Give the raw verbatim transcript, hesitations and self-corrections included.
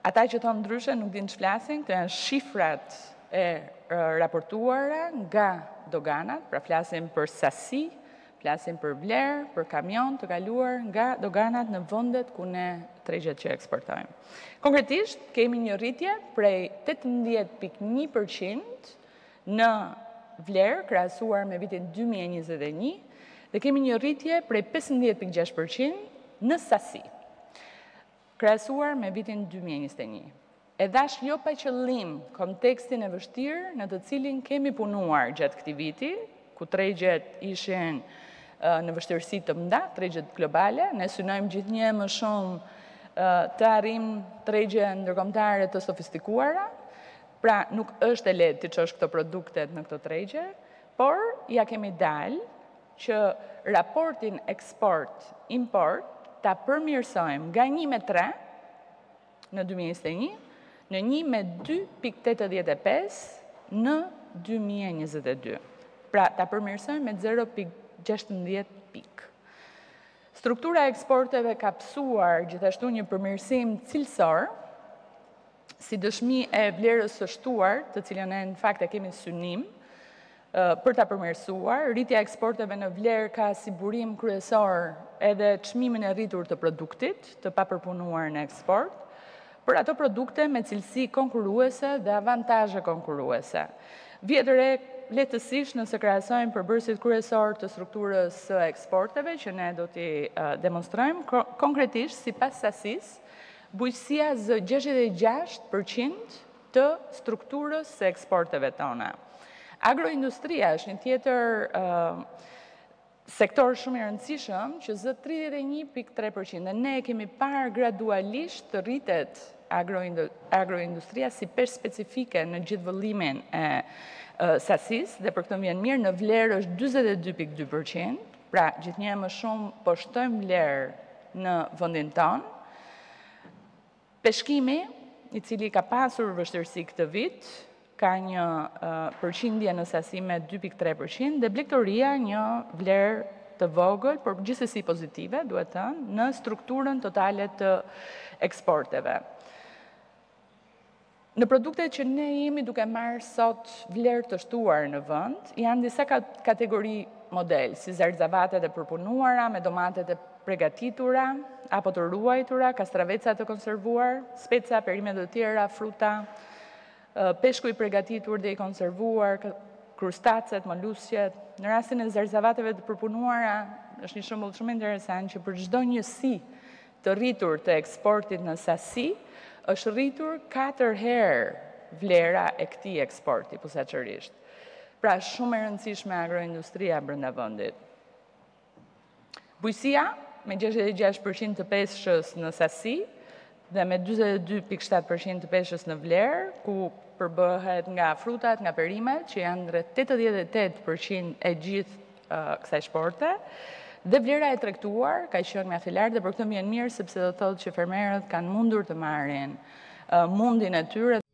ata që thonë ndryshe nuk din ç'flasin, këto janë shifrat e raportuara nga doganat, pra flasim për sasi, flasim për vlerë, për kamion të kaluar nga doganat në vendet ku ne tregjet që eksportojmë. Konkretisht, kemi një rritje prej tetëmbëdhjetë pikë një përqind në vlerë krahasuar me vitin dy mijë e njëzet e një dhe kemi një rritje prej pesëmbëdhjetë pikë gjashtë përqind në sasi, krahasuar me vitin dy mijë e njëzet e një. E dash jo pa qëllim kontekstin e vështirë në të cilin kemi punuar gjatë këtij viti, ku tregjet ishin në vështirësi të mëdha, tregjet globale, ne synojmë gjithnjë më shumë të arrim tregje ndërkombëtare të sofistikuara, pra nuk është e lehtë të çosh këto produktet në këto tregje, por ja kemi dalë që raportin eksport-import ta përmirësojmë nga një me tre në dy mijë e njëzet e një në një me dy pikë tetëdhjetë e pesë në dy mijë e njëzet e dy. Pra, ta përmirësojmë me zero pikë gjashtëmbëdhjetë pikë. Struktura e eksporteve ka pësuar gjithashtu një përmirësim cilësor, si dëshmi e vlerës së shtuar, të cilën e në fakt e kemi synim, për ta përmirësuar. Rritja e eksporteve në vlerë ka si burim kryesor edhe çmimin e rritur të produktit, të papërpunuar në eksport, për ato produkte me cilësi konkurruese dhe avantazhe konkurruese. Vjet re lehtësisht nëse krahasojmë përbërësit kryesor të strukturës së eksporteve, që ne do t'i demonstrojmë, konkretisht sipas sasisë, Bujqësia zë gjashtëdhjetë e gjashtë përqind të strukturës së eksporteve tona. Agroindustria është një tjetër sektor shumë i rëndësishëm që zë tridhjetë e një pikë tre përqind dhe ne kemi parë gradualisht të rritet agroindustria si pesh specifike në gjithë vëllimin e sasisë dhe për këtë vjen mirë në vlerë është dyzet e dy pikë dy përqind, pra gjithnjë më shumë po shtojmë vlerë në vendin tonë. Peshkimi, i cili ka pasur vështirësi këtë vit, ka një përqindje në sasi me dy pikë tre përqind dhe blegtoria një vlerë të vogël, por gjithsesi pozitive, duhet thënë, në strukturën totale të eksporteve. Në produktet që ne jemi duke marrë sot vlerë të shtuar në vend, janë disa kategori model, si zarzavatet e përpunuara, me domatet e pregatitura, apo të ruajtura, kastraveca të konservuar, speca, perimet të tjera, fruta, peshku i pregatitur dhe i konservuar, krustacet, molusqet. Në rastin e zarzavateve të përpunuara, është një shembull shumë interesant që për çdo njësi të rritur të eksportit në sasi, është rritur katër herë vlera e këtij eksporti posaçërisht. Pra shumë e rëndësishme agroindustria brenda vendit. Bujqësia me gjashtëdhjetë e gjashtë përqind të peshës në sasi dhe me dyzet e dy pikë shtatë përqind të peshës në vlerë, ku përbëhet nga frutat, nga perimet, që janë rreth tetëdhjetë e tetë përqind e gjithë kësaj shporte, dhe vlera e tregtuar ka qenë mjaft e lartë dhe për këtë më vjen mirë sepse do thotë që fermerët kanë mundur të marrin mundin e tyre